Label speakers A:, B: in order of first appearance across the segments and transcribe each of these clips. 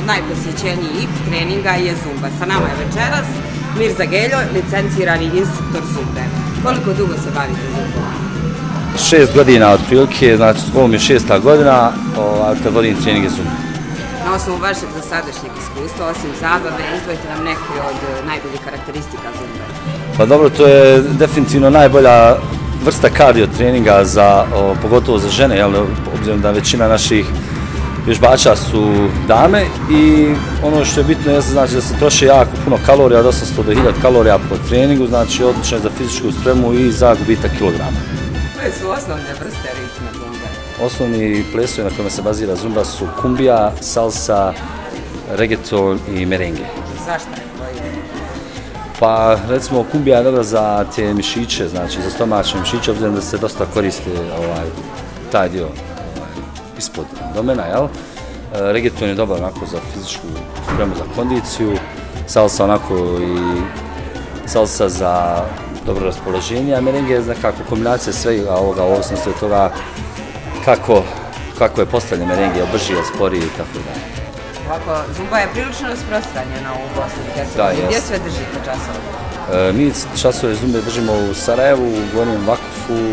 A: od najposjećenijih treninga je zumba. Sa nama je večeras Mirza Geljo, licencirani instruktor zumbe. Koliko dugo se bavite zumbom?
B: 6 godina otprilike, znači ovo mi je 6. godina kad vodim treninge zumbe.
A: Na osnovu vašeg dosadašnjeg iskustva, osim zabave, izdvojite nam neke od najboljih karakteristika zumbe.
B: Pa dobro, to je definitivno najbolja vrsta kardio treninga, pogotovo za žene, obzirom da većina naših vježbača su dame i ono što je bitno je znači da se troši jako puno kalorija, od 800 do 1000 kalorija po treningu, znači odlično je za fizičku spremu i za gubitak kilograma.
A: Koje su osnovne vrste ritma zumbe?
B: Osnovni plesovi na kojima se bazira zumba su kumbija, salsa, reggaeton i merengue.
A: Zašto je koji?
B: Pa recimo kumbija je dobra za te mišiće, znači za stomačne mišiće, obzirom da se dosta koristi taj dio ispod domena, jel? Reggaeton je dobar onako za fizičku spremu, za kondiciju, salsa onako i salsa za dobro raspoloženje, a merengue je nekako kombinacija svega ovoga u ovisnosti od toga kako je postavljen merengue, brži, sporiji i tako da.
A: Ovako, zumba je prilično rasprostranjena u Bosni i Hercegovini. Gdje sve držite časove?
B: Mi časove zumbe držimo u Sarajevu, u Gornjem Vakufu,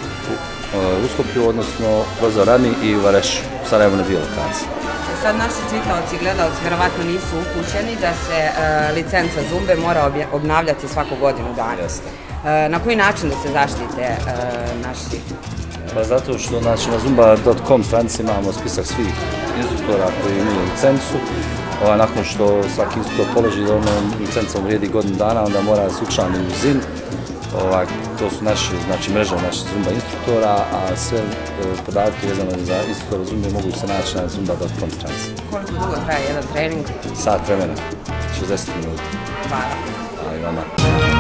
B: u Uskoplju, odnosno Rozorani i u Varešu. U Sarajevu na 2 lokacije.
A: Sad naši čitaoci i gledalci vjerovatno nisu upućeni da se licenca zumbe mora obnavljati svaku godinu dana. Na koji način da se zaštite naši?
B: Pa zato što na zumba.com stranici imamo spisak svih instruktora koji imaju licencu. Nakon što svaki instruktor položi da licencom vrijedi godinu dana, onda mora da se učlani u ZIN. To su mreže naših zumba instruktora, a sve podatke vezano za instruktora zumbe mogu se naći na zumba.com stranici.
A: Koliko dugo traje jedan trening?
B: Sat vremena, 60 minuta.
A: Hvala.
B: Hvala i vama.